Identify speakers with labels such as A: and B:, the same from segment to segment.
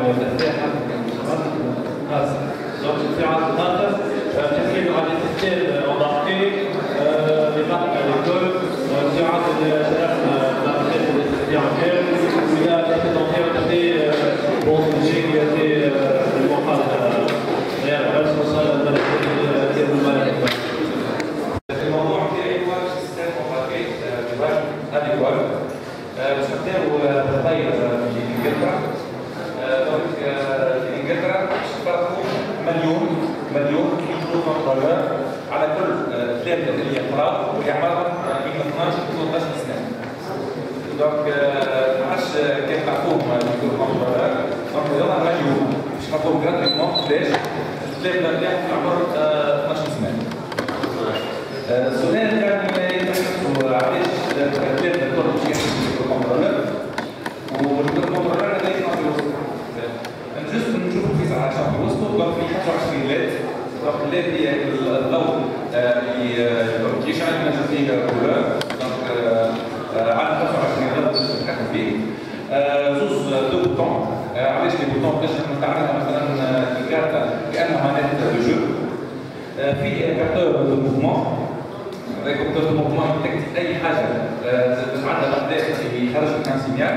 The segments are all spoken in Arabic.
A: الأسلحة خاصة. Donc في عدد آخر تحكيم على السيستم embarqué لنقل الكل في عدد ثلاث مراكز الاستعمال وإلى التي بونسوشي qui a été المقابلة غير الرسول الملكي الملكي. الموضوع تاعي هو سيستم embarqué adéquat. باش نبداو بالطير في انجلترا. دونك في انجلترا فرقوا مليون كونترولور على كل ثلاثه اللي يقراو ويعمرهم بين 12 و 13 سنه. دونك ما عادش كان تعرفوهم كونترولور، دونك هذوما مليون باش نعطوهم جراتويتمون. باش الثلاثه تاعهم في عمر 12 سنه. السؤال كان يتحدثوا علاش الثلاثه الكل باش يحسبوا كونترولور والكونترولور هذا يطلع في الوسط. جست نشوفوا في ساعه في الوسط دونك في 25 لات. دونك اللات هي الضوء اللي يشعل من فيه كولور. دونك عندنا 25 لات نتحكم فيه. زوز دو بوطون. علاش لي بوطون باش نستعملها مثلا الكارت كانها مانيت دو جو. في كابتور دو موفمون. كابتور دو موفمون يديتكت اي حاجه عندها احداث يخرج لك ان سينيال.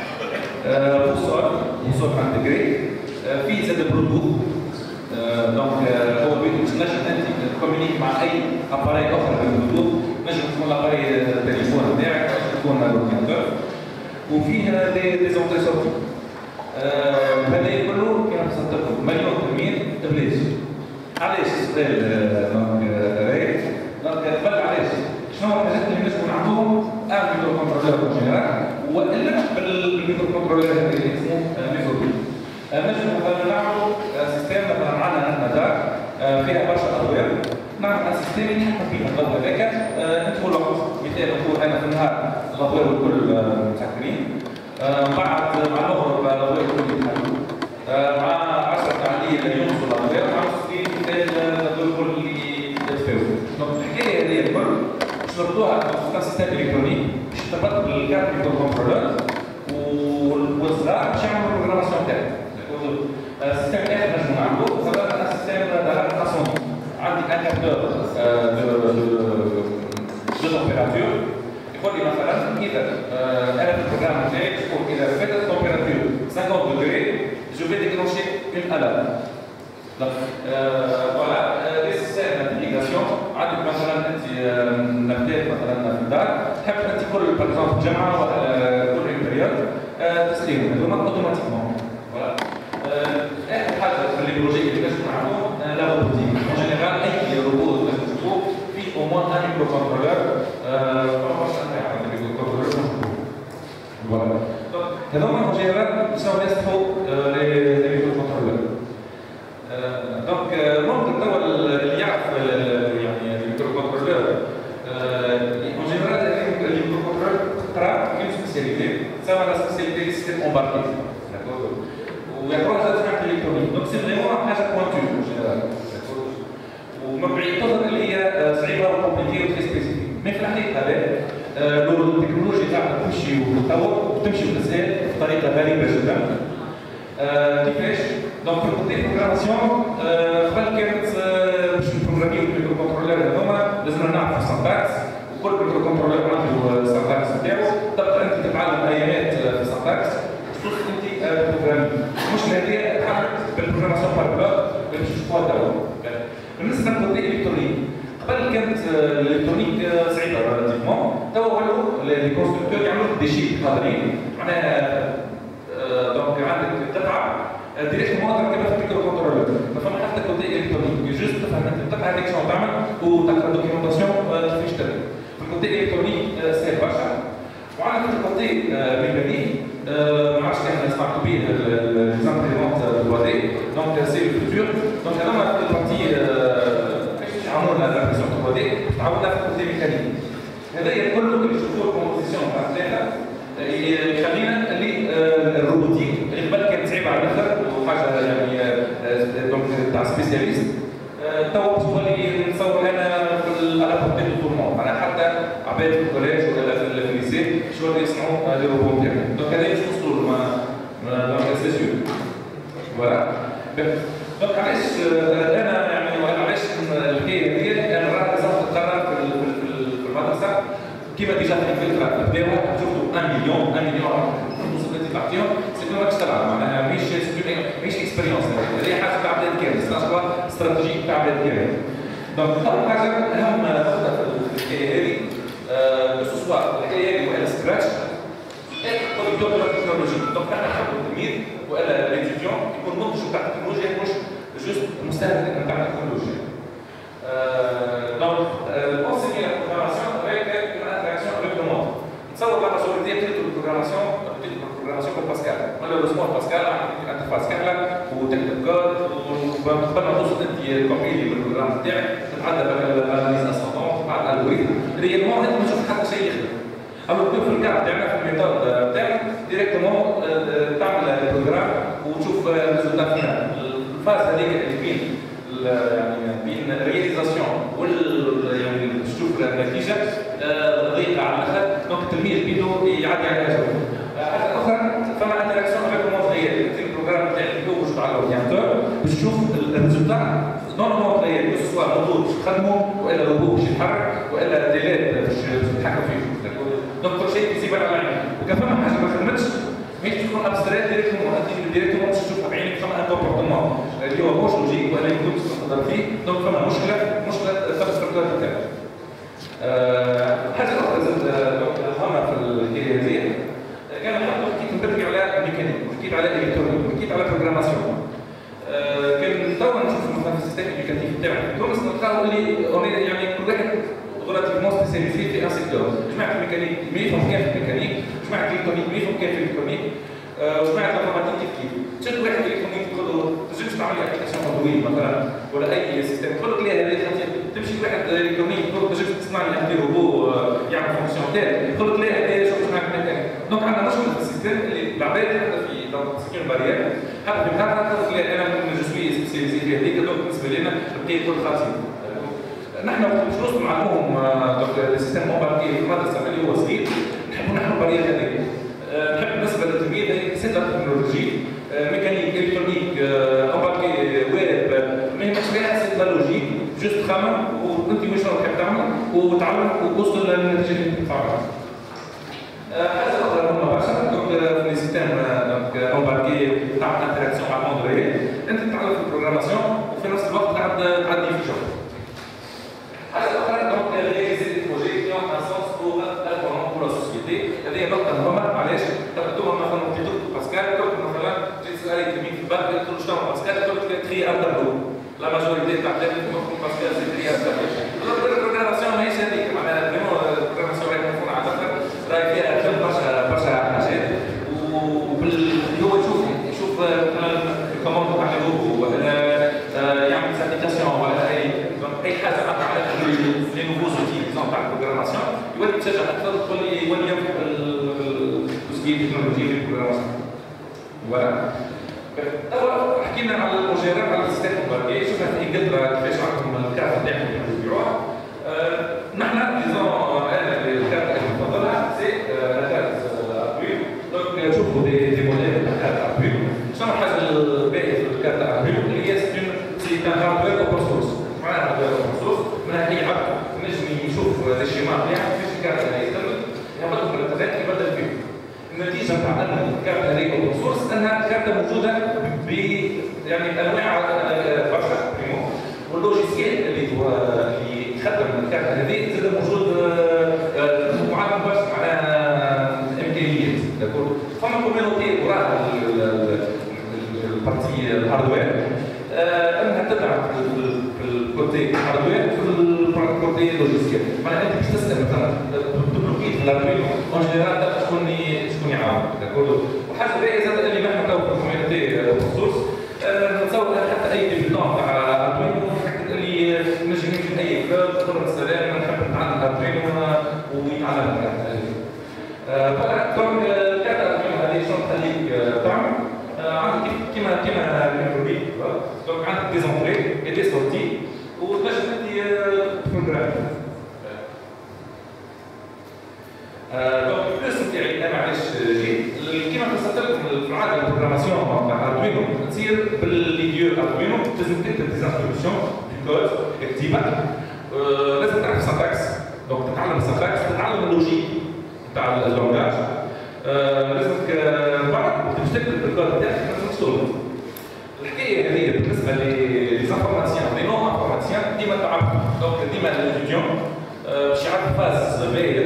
A: بوصول انتجري. في زاد بلوتوث. دونك هو باش تنجم انت تكومونيك مع اي اباري اخر بالبلوتوث. تنجم تكون لاباري التليفون نتاعك، تكون الاورديناتور. وفيه دي زونتي سورتي. هذا كله كما تصدقوا مليون تلميذ بلاش. علاش السؤال دونك راهي؟ دونك قبل علاش؟ شنو الحاجات اللي نجموا نعملوهم ميكرو كونترولور اون جينيرال والا بالميكرو كونترولور اللي اسمه ميكرو بي. نجم مثلا نعملوا سيستم مثلا عندنا دار فيها برشا اضواء. نعمل سيستم يتحكم فيه الضوء هذاك ندخل وقت. مثال نقول انا في النهار الاضواء الكل مسكرين. بعد مع المغرب الاضواء الكل يتحلوا. مع 10 تعديل ينقصوا الاضواء. مع 60 مثال الاضواء الكل يتفاوتوا. دونك الحكايه هذه الكل نربطوها في سيستم الكتروني باش تربط بالكارت ميكرو كونترولور والزراع باش يعملوا البروغراماسيون تاعها. السيستم اخر نجمو نعملوه سواء انا سيستم دارات انسوني. عندي ان كابتور دو تمبيراتور يقول لي مثلا اذا انا في البروغرام تاعي تقول اذا فاتت التمبيراتور 50 دوغري جو في ديكلونشي اون الارم. دونك فوالا لي سيستم دابليكاسيون. عندك مثلا انت نبدات مثلا في الدار تحب انت كل باغ اكزومبل جامعه ولا كل بيريود تسليم هذوما اوتوماتيكمون. فوالا اخر حاجه في لي بروجي اللي لازم نعملوهم لا روبوتيك. اون جينيرال اي روبوت لازم تشوفوه فيه او موان ان ميكرو كونترولور. فوالا هذوما اون جينيرال يساووا يصلحوا لي ميكرو كونترولور. دونك ممكن توا اللي يعرف يعني الميكرو كونترولور اون جينيرال الميكرو كونترولور تقرا كاين سبيسياليتي سواء لا سبيسياليتي سيستم امباركي داكور ويعرفوها زاد في الالكترونيك. دونك سي فريمون حاجه بوانتو اون جينيرال داكور وما بعيد تظهر اللي هي صعيبه وكومبليكي وتري سبيسيفيك. مي في الحقيقه لو التكنولوجيا تاعنا تمشي وتتطور وتمشي وتزداد بطريقه غريبه جدا. كيفاش؟ دونك في الكوتي بروغراماسيون قبل كانت باش نبروغراميو الميكرو كونترولور هذوما لازمنا نعرفوا السنتاكس وكل ميكرو كونترولور عنده السنتاكس نتاعو. تبدا انت تتعلم ايامات في السنتاكس تشوف انت بروغرامي. مش هذه تحرك بالبروغراماسيون بار بلوك باش تشوفوها توا. بالنسبه للكوتي الالكترونيك قبل كانت الالكترونيك صعيبه ريلاتيفمون. توا ولو لي كونستركتور يعملوا دي شيت قادرين معناها دونك عندك قطعه ديريكتومون تركبها في الميكرو كونترولور. ما فما حتى كوتي الكترونيك جوست تفهم انت القطعه هذيك شنو تعمل وتقرا دوكيومونطاسيون كيفاش تدير. في الكوتي الكترونيك سهل برشا. وعندك في الكوتي ميكانيك ما عرفتش كان سمعتوا به ليزامبريمونت 3 دي دونك سي لو فيتور. دونك هذوما في البارتي كيفاش يعملوا لنا لابريسيون 3 دي تعودنا في الكوتي ميكانيك. هذايا كله اللي يشوفوه الكومبوزيسيون تاع ثلاثه يخلينا اللي الروبوتيك اللي قبل كانت صعيبه على الاخر وحاجه يعني دونك تاع سبيسياليست. توا تولي نتصور انا في الابورتي دو تورمون معناها حتى عباد في الكوليج ولا في الليسي شغل يصنعوا لي روبوت تاعهم. دونك هذا مش اسطول ما دونك سي سيور. فوالا. دونك علاش انا يعني علاش الحكايه ديالي انا راه لازم تقرر في المدرسه كيما ديجا في الفكره بداو شفتوا 1 مليون البوسيبيليتي تاعتهم سي كو ماكش تلعب معناها ماهيش اكسبيريونس هذه حاجه تاع بلاد كامل سي استراتيجيك تاع بلاد كامل. دونك اول حاجه اهم نقطه في الحكايه هذه سواء الحكايه هذه ولا سكراتش برودكتور دو تكنولوجي. دونك نحن نحبوا التلميذ ولا ليتيديون يكون منتج تاع التكنولوجيا مش جوست مستهلك تاع التكنولوجيا. دونك enseigner la programmation avec une interaction avec le monde. تصور la majorité بتدخل البروغراماسيون comme باسكال. malheureusement باسكال عندك انترفاس كامله وتكتب كود وقبل ما توصل انت كومبيلي بالبروغرام تاعك تتعدى بالاناليز اسوندون مع الالغوريثم ريالمون انت ما تشوف حتى شيء يخدم. اما في الكار تاعنا في الميثود تاعنا ديريكتومون تعمل البروغرام وتشوف الريزولتا فينال. الفاز هذيك اللي بين يعني بين الرياليزاسيون يعني تشوف النتيجه ضيقه على الاخر. دونك التلميذ بيدو يعدي على اجره. حاجه اخرى فما انتراكسيون افيك الموند ريال. البروغرام تاعك يوجد على الاورديناتور باش تشوف الريزولتا نون الموند ريال سواء موتور باش تخدموا والا روبو باش يتحرك والا تيلات باش تتحكم فيه. دونك كل شيء فيزيبل على عينك. وكان فما حاجه ما خدمتش ماهيش تكون ابستراكت ديريكتومون باش تشوفها بعينك. فما ان كومبورتمون اللي هو مش لوجيك ولا يمكن تقدر فيه. دونك فما مشكله تخص في الكود تاعك. حاجه اخرى هامه في الحكايه هذه كان حكيت نبرك على ميكانيك وحكيت على الكترونيك وحكيت على بروغراماسيون. كان توا نشوف مثلا في السيستم ايديوكاتيف تاعنا في تونس نلقاو اللي يعني كل واحد relativement spécialisé في un secteur. جماعة الميكانيك يفهم كيف في الميكانيك، جماعة الإلكترونيك يفهم كيف في الإلكترونيك، وجماعة الانفورماتيك كيف. تشد واحد الإلكترونيك تقول له تنجمش تعمل ابليكاسيون اندرويد مثلا ولا أي سيستم، تقول لك لا هذه خاطر تمشي لواحد الإلكترونيك تقول له تنجم تصنع لي ان روبو يعمل فونكسيون تاعي، يقول لك لا هذه شوف جماعة الميكانيك. دونك عندنا مشكلة في السيستم اللي العباد حتى في سيكون بارير حتى في الهارد تقول لك لا أنا جو سوي سبيسياليزي في هذيك. دونك بالنسبة لنا بقي كل خاطر. نحن مش نوصل معلوم السيستم امباركي في المدرسه اللي هو صغير نحبوا نحن البارير هذيك. نحب بالنسبه للتلميذ سيت تكنولوجي ميكانيك الكترونيك امباركي ويب ما يهمكش فيها سيت لوجيك جوست خمم وانت واش تحب تعمل وتعلم وتوصل للنتيجه اللي تدفعها. حاجه اخرى مهمه برشا دونك في السيستم امباركي تعمل انتراكسيون مع الموند ريال. انت تتعلم في البروغراماسيون وفي نفس الوقت تعدي في الشغل. حاجه اخرى دونك رياليزي دي بروجي كي اون ان سونس بور الفورمون بور لا سوسيتي. هذه نقطه مهمه علاش تقدموا مثلا في دكتور باسكال تقول مثلا جيت سؤالك تلميذ في الباك تقول له شنو باسكال تقول لك تخي ان تابلو. لا ماجوريتي تاع الناس تقول باسكال سي تخي ان تابلو. البروغراماسيون ماهيش هذيك معناها فريمون البروغراماسيون راهي تكون على الاخر راهي فيها برشا حاجات هو يشوف مثلا الكوموند تاع الروبو ولا يعمل سابليكاسيون ولا اي حاجه عندها علاقه لي نوفو زوتي تاع البروغراماسيون يولي يتشجع اكثر تولي يولي ينفع الجزئيه التكنولوجيه في البروغراماسيون. فوالا. توا حكينا على المجرد على السيستم امباركي. شفنا في انجلترا كيفاش عندهم الكارت تاعهم اللي يبيعوها. نحن ديزون انا الكارت اللي نفضلها سي الكارت ابويل. دونك نشوفوا دي موديل تاع الكارت ابويل. شنو الحاجه الباهيه في الكارت ابويل اللي هي سي ان هاردوير اوبن سورس. معناها هاردوير اوبن سورس معناها اي عبد نجم يشوف الشيما نتاعك كيفاش الكارت هذا يخدم يهبطوا في الانترنت يبدل فيه. النتيجه نتاع ان الكارت هذه اوبن سورس انها كارت موجوده يعني بانواع برشا بريمو واللوجيسيال اللي يخدم الكارت هذه زاد موجود معادن برشا معناها امكانيات. داكور فما كوميونيتي وراها البارتي الهاردوير انها تدعم في الكوتي هاردوير في الكوتي لوجيسيال. معناها انت باش تسال مثلا تبلوكي في الهاردوير اون جينيرال شكون يعاون. داكور وحاجه باهيه زاد اللي نحن تو في الكوميونيتي خصوص نتصور حتى اي ديبيتون تاع هاردوير متاكد اللي نجم يمشي اي كلاب تقول السلام انا نحب نتعلم هاردوير ويتعلم الكارت هذه. دونك الكارت هذه شنو تخليك تعمل؟ عندك كيما الميكروبيت دونك عندك دي زونتري اي دي سورتي وتنجم انت تبروغرامي. دونك البلوس نتاعي انا علاش جيت كيما قصت لكم في العاده البروغراماسيون تاع اردوينو تصير بالليديو اردوينو لازم تكتب دي انستركسيون دي كود تكتبها لازم تعرف السنتكس دونك تتعلم السنتكس تتعلم اللوجيك تاع اللونجاج لازمك بعد باش تكتب الكود تاعك لازم تشتغل الحكايه هذه بالنسبه ليزانفورماتيان لي نون انفورماتيان ديما تعرف دونك ديما الاستوديون باش يعرف فاز باهيه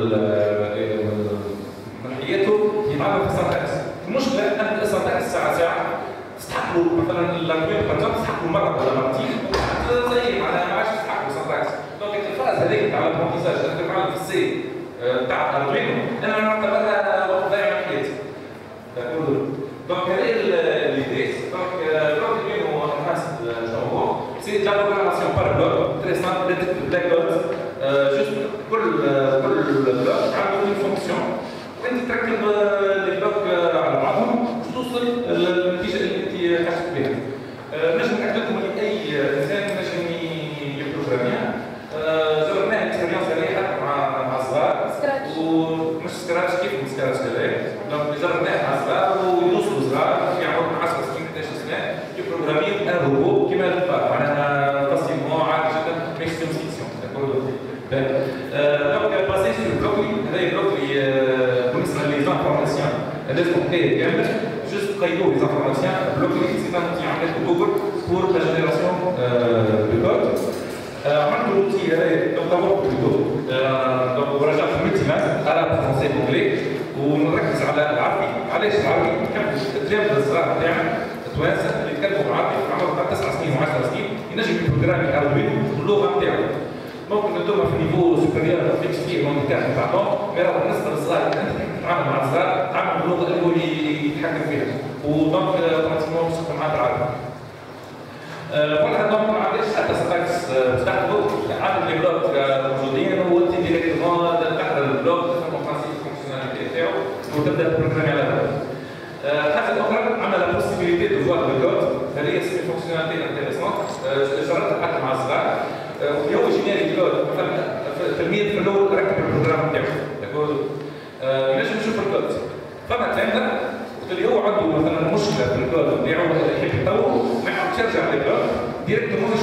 A: من حياته يتعلم في السنتكس المشكله ان السنتكس ساعه تستحق له مثلا الاردوينو تستحق له مره ولا مرتين زي معناها ما عادش تستحق له السنتكس دونك الفاز هذيك تاع الابرونتيزاج انك تتعلم في السي تاع الاردوينو انا نعتبرها وقت ضايع من حياتي دونك هذه l'idée donc l'Arduino enhanced Jumbo c'est de la programmation par bloc très simple de code juste كل bloc عنده une fonction وانت تركب les blocs على بعضهم باش توصل للنتيجه اللي انت حاسب بها نجم نحكي لكم اللي اي انسان نجم يبروغراميها جربناها اكسبيريونس هذه مع الصغار ومش سكراتش كيف سكراتش كذا دونك جربناها مع الصغار ويوصلوا صغار في عمرهم 10 سنين 11 سنه يبروغراميو ان روبو كيما الفار معناها فاسيلمون عادي جدا ماهيش سيونس فيكسيون دونك باسي سور بلوكلي هذا بلوكلي بالنسبه لي زانفورماسيون لازم حكايه كامله جوست قيدوا لي زانفورماسيون بلوكلي سي ان اوتي عملته جوجل بور لا جينيراسيون دو كود عملت l'outil donc d'abord plutôt donc ورجعت في الملتيمات على فرونسي بونجلي ونركز على العربي علاش العربي كان التلامذه الصغار تاعنا التوانسه اللي يتكلموا عربي في عمرهم 9 سنين و10 سنين ينجم يبروغرامي اردوينو باللغه نتاعو ممكن انتم في نيفو سوبيريور فيكس فيه هانديكاب نتاعهم مي راه بالنسبه للصغار انت تتعامل مع الصغار تتعامل باللغه اللي هو يتحكم فيها ودونك براتيكمون تشتغل معاه بالعربي فوالا دونك علاش حتى سنتكس تاخذوا عدد لي بلوك موجودين وانت ديريكتومون تحضر البلوك تفهم البرانسيب الفونكسيوناليتي تاعو وتبدا تبروغرامي على هذا. الحاجه الاخرى عمل لا بوسيبيليتي دو فوار لو كود هذه سي فونكسيوناليتي انتيريسونت جربت حتى مع الصغار اللي هو جينيري كود مثلا التلميذ في الاول ركب البروغرام تاعو داكور ينجم يشوف الكود فما تلامذه اللي هو عنده مثلا مشكله في الكود نتاعو يحب يطور ما يحبش يرجع للكود ديريكتومون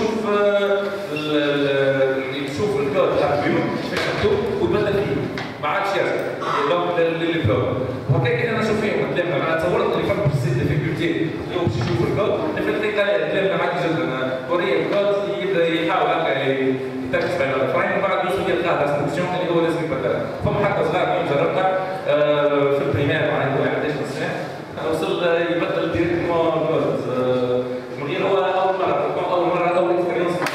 A: يشوف الكود اردوينو كيفاش مكتوب ويبدل فيه ما عادش يرجع دونك للكود وهكاك انا نشوف فيهم التلامذه معناها تصورت اللي فهم في ديفيكولتي اللي هو باش يشوف الكود الفكره التلامذه عادي جدا وريه الكود يبدا يحاول هكا يتركز على الفريم ومن بعد يوصل يلقى انستركسيون اللي هو لازم يبدلها فما حتى صغار جربها في البريمير معناها هو 11 سنه وصل يبدل ديريكتومون الكود من غير هو اول مره اول اكسبيريونس مع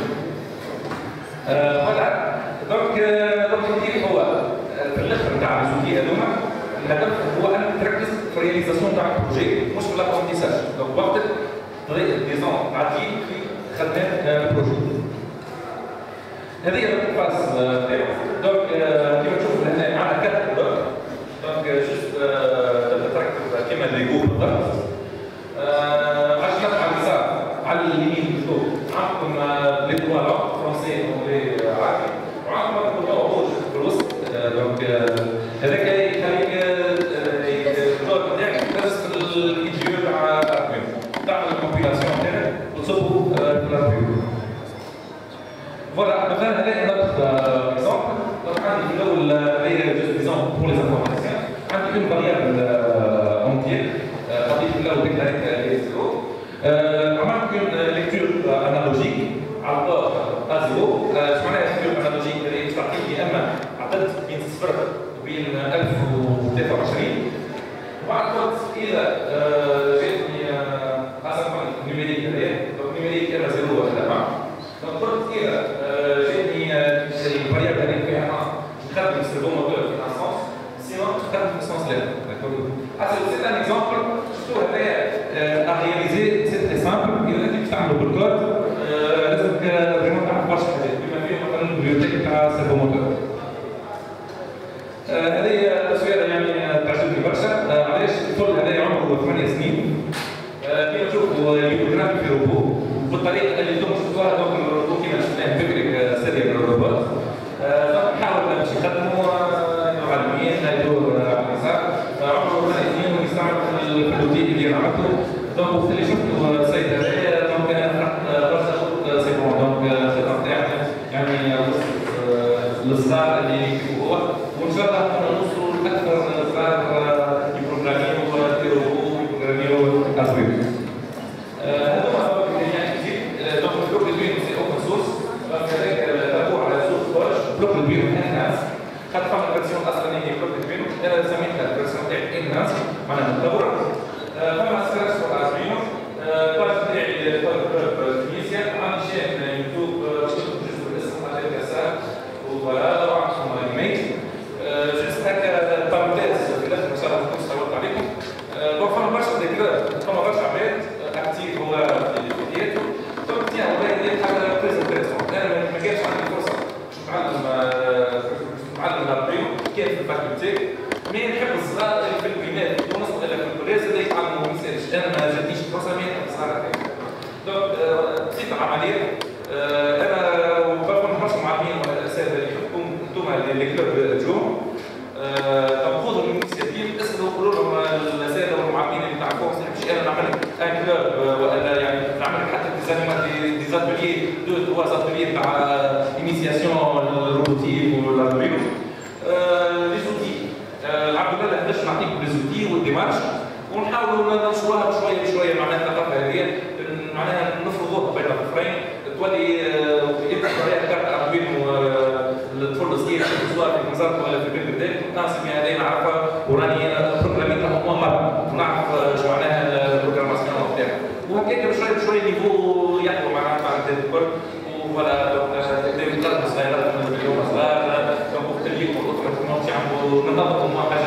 A: فوالا دونك لوبجيكتيف هو في الاخر نتاع الجزئيه هذوما الهدف هو ان تركز في الرياليزاسيون تاع البروجي مش في لابرونتيساج دونك وقتك ديزون تعدي في خدمه البروجي هذه هي الفاز تاعو دونك كيما تشوفوا هنا عندنا 4 بلوك دونك جوست تركب كيما ليغو بالضبط عشان على اليسار على اليمين بالضبط عندكم لي توا لونغ فرونسي اونجلي عربي وعندكم البوطون روج في الوسط دونك هذاك يخليك الكود تاعك تدرس الفيديو تاع الاردوينو تعمل الكومبيلاسيون تاعك وتصبوا في الاردوينو فوالا مثلا هذا ناخذ اكزومبل دونك عندي في الاول هي جوست اكزومبل بور لي انفورماسيون عندي اون فاريابل اونتيير قضيت في الاول ديكلاريت لي زيرو عملت اون ليكتور انالوجيك على البور ا0 اش معناها ليكتور انالوجيك اللي تعطيك يا اما عدد بين 0 وبين 1023 وبعد قلت اذا جاتني حسب النيميريك هذايا دونك نيميريك اما 0 ولا 1 دونك قلت اذا جاتني الفاريابل هذيك فيها نخدم سيرفو موتور في انسونس سينون تخدم في انسونس لا c'est un exemple surtout à réaliser c'est très simple اذا انت بتعملوا بالكود لازمك فريمون تعرف برشا حاجات بما فيهم مثلا البيبليوتيك تاع سيرفو موتور هذه تصويره يعني تعجبني برشا علاش الطفل هذا عمره 8 سنين كيما تشوفوا يبروغرامي في روبو بالطريقه اللي انتم شفتوها دونك الروبو كيما شفناه فكرك سريع من الروبوت نحاول باش يخدموا يدور على اليمين يدور على اليسار عمره 8 سنين ويستعمل الحدوديه اللي عملته دونك وقت اللي شفتوا السيد هذايا دونك انا فرحت برشا قلت سي بون دونك الخطه تاعنا يعني الصغار اللي يكتبوا هو وان شاء الله نوصلوا لاكثر صغار يبروغراميو يبروغراميو ازوير. هذوما يعني جديد دونك البلوك البيرو سي اوبن سورس دونك هذاك تابعوا على سورس كورج بلوك البيرو انهانس خاطر فما الفيرسيون الاصليه هي بلوك البيرو انا سميتها الفيرسيون تاعي انهانس معناها متطوره فما سكراتش فور ازوير الباج تاعي تونيسيا عندي شاف يوتيوب شفت جزء الاسم هذاك ساعه وفوالا لو عندكم ايميل جست هكا بارونتيز في الاخر ان شاء الله نكون صورت عليكم دونك فما برشا ديكلار فما برشا عباد اكتيف هو في حياته دونك تيا هو يدير حاجه بريزنتاسيون انا ما كانش عندي فرصه نتعلم الابريو كيف في الفاكولتي مي نحب الصغار اللي في البنات ونصل الى في الكليه زاد يتعلموا ما ينساش انا ما جاتنيش فرصه مي نحب الصغار هكاك دونك بسيطه عمليه انا وبكون برشا معلمين والاساتذه اللي يحبكم انتم اللي كلوب جو خذوا الانيشيتيف اسالوا قولوا لهم الاساتذه والمعلمين اللي تعرفوهم مش انا نعمل ان كلوب ولا يعني نعمل حتى دي زاتولي دو توا زاتولي تاع انيسياسيون الروبوتيك والالغوريثم لي زوتي العبد الله باش نعطيكم لي زوتي والديمارش ونحاولوا ننشروها بشويه بشويه معناها الثقافه هذه معناها نفرضوها بين الطرفين تولي يبدا عليها كارت الالغوريثم الطفل الصغير سواء في المزارع ولا في بلد البلاد ناسي هذه نعرفها وراني بروغراميتها مره ونعرف شو معناها البروغراماسيون نتاعها وهكاك بشويه بشويه نيفو يحكوا معناها مع الكل ولا تبداو يتقدموا صغيرات من اليوم صغار دونك وقت اللي يكون نضبطوا مع حاجه